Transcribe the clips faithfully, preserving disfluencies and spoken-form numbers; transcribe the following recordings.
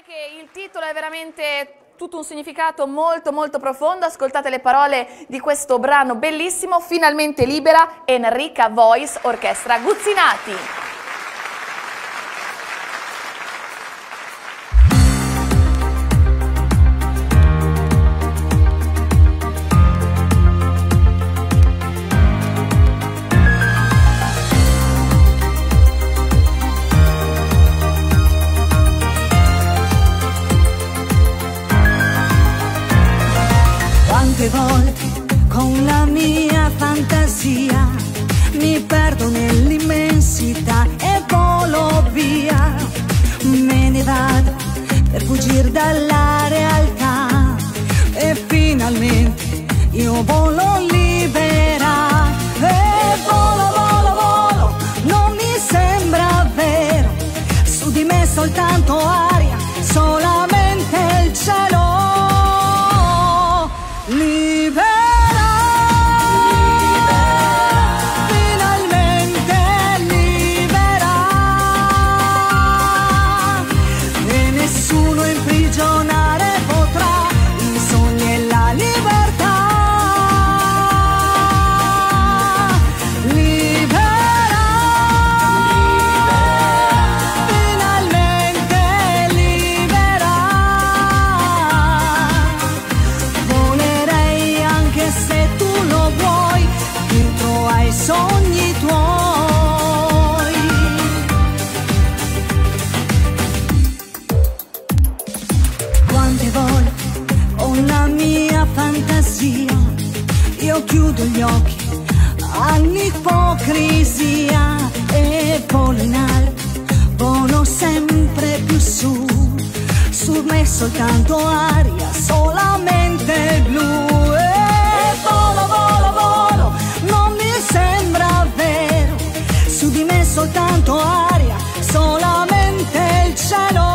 che il titolo è veramente tutto un significato molto molto profondo. Ascoltate le parole di questo brano bellissimo, Finalmente Libera, Enrica Voice Orchestra Guzzinati. Quante volte con la mia fantasia mi perdo nell'immensità e volo via, me ne vado per fuggire dalla realtà e finalmente io volo libera e volo, volo, volo, non mi sembra vero, su di me soltanto aria, solamente il cielo. Libera, libera, finalmente libera, e nessuno imprigionare potrà i sogni e la libertà. Libera, libera, finalmente libera. Volerei anche se tu lo vuoi, dentro ai sogni tuoi. Quante volte con la mia fantasia io chiudo gli occhi all'ipocrisia e volo in alto, volo sempre più su, su me soltanto aria, solamente blu. E volo, volo, volo, non mi sembra vero, su di me soltanto aria, solamente il cielo.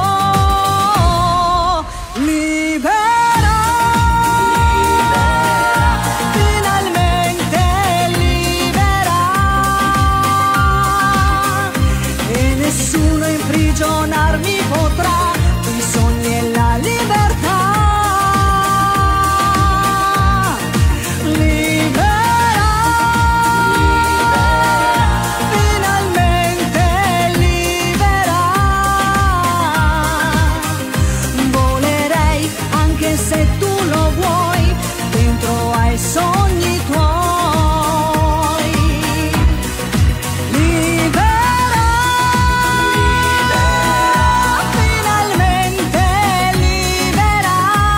Libera, finalmente libera, e nessuno imprigionarmi potrà i sogni e la libertà. Libera, finalmente libera, volerei anche se tu lo vuoi, dentro ai sogni tuoi. Libera, finalmente libera.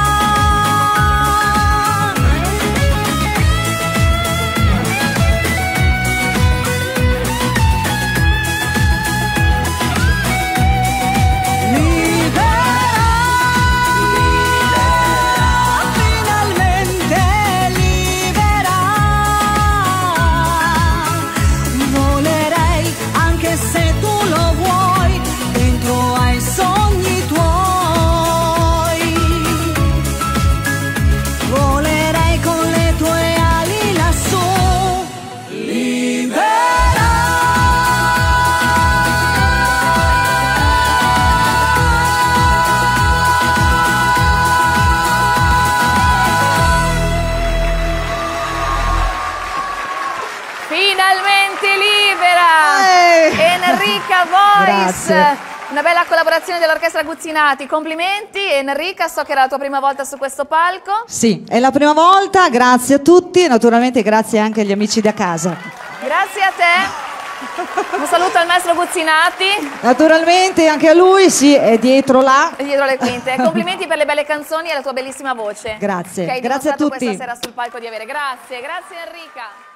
Finalmente libera, volerei anche se tu lo vuoi, dentro ai sogni tuoi. Volerei con le tue ali lassù. Libera. Finalmente libera, Enrica Voice. Grazie. Una bella collaborazione dell'orchestra Guzzinati, complimenti. Enrica, so che era la tua prima volta su questo palco. Sì, è la prima volta, grazie a tutti e naturalmente grazie anche agli amici da casa. Grazie a te. Un saluto al maestro Guzzinati. Naturalmente anche a lui, sì, è dietro là. Dietro le quinte. Complimenti per le belle canzoni e la tua bellissima voce. Grazie, Che hai grazie a dimostrato tutti. questa sera sul palco di avere. Grazie, grazie Enrica.